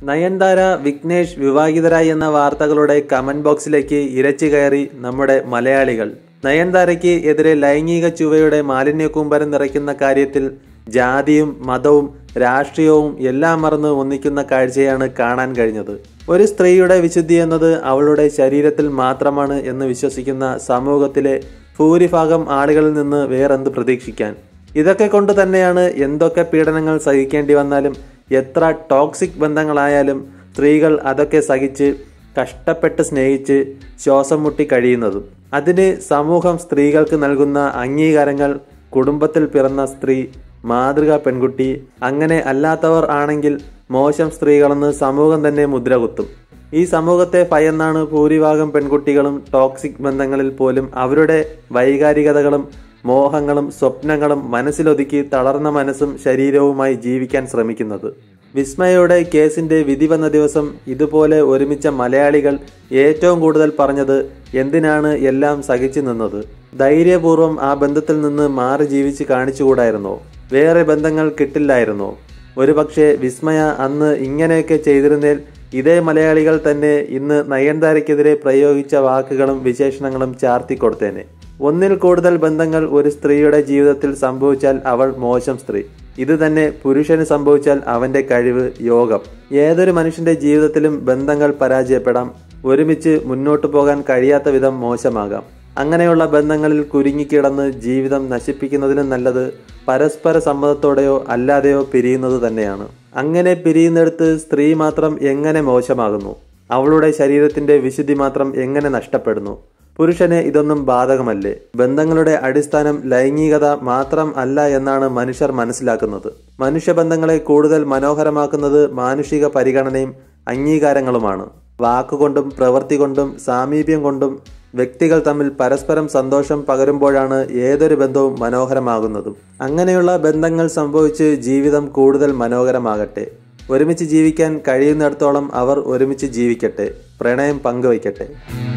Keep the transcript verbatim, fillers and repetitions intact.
നയൻതാര വിഘ്നേഷ് വിവാഹിതരായി എന്ന വാർത്തകളുടെ കമന്റ് ബോക്സിലേക്ക് ഇരച്ചു കയറി നമ്മുടെ മലയാളികൾ. നയൻതാരയ്ക്ക് എതിരെ ലൈംഗിക ചുവയുടെ മാലിന്യക്കൂമ്പരം നിറയ്ക്കുന്ന കാര്യത്തിൽ ജാതിയും മതവും രാഷ്ട്രീയവും എല്ലാം മറന്ന് ഒന്നിക്കുന്ന കാഴ്ചയാണ് കാണാൻ കഴിഞ്ഞത്. ഒരു സ്ത്രീയുടെ വിശുദ്ധി എന്നത് അവളുടെ ശരീരത്തിൽ മാത്രമാണ് എന്ന് വിശ്വസിക്കുന്ന സമൂഹത്തിലെ ഭൂരിഭാഗം ആളുകളിൽ നിന്ന് വേറെന്ത് പ്രതീക്ഷിക്കാൻ. ഇതൊക്കെ കൊണ്ട് തന്നെയാണ് എന്തൊക്കെ പീഡനങ്ങൾ സഹിക്കേണ്ടി വന്നാലും എത്ര ടോക്സിക് ബന്ധങ്ങളായാലും സ്ത്രീകൾ അതൊക്കെ സഹിച്ച് കഷ്ടപ്പെട്ട് സ്നേഹിച്ച് ശ്വാസം മുട്ടി കഴിയുന്നതും. അതിന് സമൂഹം സ്ത്രീകൾക്ക് നൽകുന്ന അംഗീകാരങ്ങൾ കുടുംബത്തിൽ പിറന്ന സ്ത്രീ, മാതൃകാ പെൺകുട്ടി, അങ്ങനെ അല്ലാത്തവർ ആണെങ്കിൽ മോശം സ്ത്രീകളെന്ന് സമൂഹം തന്നെ മുദ്ര കുത്തും. ഈ സമൂഹത്തെ ഭയന്നാണ് ഭൂരിഭാഗം പെൺകുട്ടികളും ടോക്സിക് ബന്ധങ്ങളിൽ പോലും അവരുടെ വൈകാരികതകളും മോഹങ്ങളും സ്വപ്നങ്ങളും മനസ്സിലൊതുക്കി തളർന്ന മനസ്സും ശരീരവുമായി ജീവിക്കാൻ ശ്രമിക്കുന്നത്. വിസ്മയയുടെ കേസിന്റെ വിധി വന്ന ദിവസം ഇതുപോലെ ഒരുമിച്ച മലയാളികൾ ഏറ്റവും കൂടുതൽ പറഞ്ഞത് എന്തിനാണ് എല്ലാം സഹിച്ചു നിന്നത്? ധൈര്യപൂർവ്വം ആ ബന്ധത്തിൽ നിന്ന് മാറി ജീവിച്ച് കാണിച്ചുകൂടായിരുന്നോ? വേറെ ബന്ധങ്ങൾ കിട്ടില്ലായിരുന്നോ? ഒരുപക്ഷെ വിസ്മയ അന്ന് ഇങ്ങനെയൊക്കെ ചെയ്തിരുന്നേൽ ഇതേ മലയാളികൾ തന്നെ ഇന്ന് നയൻതാരയ്ക്കെതിരെ പ്രയോഗിച്ച വാക്കുകളും വിശേഷണങ്ങളും ചാർത്തിക്കൊടുത്തേനെ. ഒന്നിൽ കൂടുതൽ ബന്ധങ്ങൾ ഒരു സ്ത്രീയുടെ ജീവിതത്തിൽ സംഭവിച്ചാൽ അവൾ മോശം സ്ത്രീ. ഇത് തന്നെ പുരുഷന് സംഭവിച്ചാൽ അവന്റെ കഴിവ്, യോഗം. ഏതൊരു മനുഷ്യന്റെ ജീവിതത്തിലും ബന്ധങ്ങൾ പരാജയപ്പെടാം, ഒരുമിച്ച് മുന്നോട്ടു പോകാൻ കഴിയാത്ത വിധം മോശമാകാം. അങ്ങനെയുള്ള ബന്ധങ്ങളിൽ കുരുങ്ങിക്കിടന്ന് ജീവിതം നശിപ്പിക്കുന്നതിനും നല്ലത് പരസ്പര സമ്മതത്തോടെയോ അല്ലാതെയോ പിരിയുന്നത് തന്നെയാണ്. അങ്ങനെ പിരിയുന്നിടത്ത് സ്ത്രീ മാത്രം എങ്ങനെ മോശമാകുന്നു? അവളുടെ ശരീരത്തിന്റെ വിശുദ്ധി മാത്രം എങ്ങനെ നഷ്ടപ്പെടുന്നു? പുരുഷന് ഇതൊന്നും ബാധകമല്ലേ? ബന്ധങ്ങളുടെ അടിസ്ഥാനം ലൈംഗികത മാത്രം അല്ല എന്നാണ് മനുഷ്യർ മനസ്സിലാക്കുന്നത്. മനുഷ്യബന്ധങ്ങളെ കൂടുതൽ മനോഹരമാക്കുന്നത് മാനുഷിക പരിഗണനയും അംഗീകാരങ്ങളുമാണ്. വാക്കുകൊണ്ടും പ്രവൃത്തി കൊണ്ടും സാമീപ്യം കൊണ്ടും വ്യക്തികൾ തമ്മിൽ പരസ്പരം സന്തോഷം പകരുമ്പോഴാണ് ഏതൊരു ബന്ധവും മനോഹരമാകുന്നതും. അങ്ങനെയുള്ള ബന്ധങ്ങൾ സംഭവിച്ച് ജീവിതം കൂടുതൽ മനോഹരമാകട്ടെ. ഒരുമിച്ച് ജീവിക്കാൻ കഴിയുന്നിടത്തോളം അവർ ഒരുമിച്ച് ജീവിക്കട്ടെ, പ്രണയം പങ്കുവയ്ക്കട്ടെ.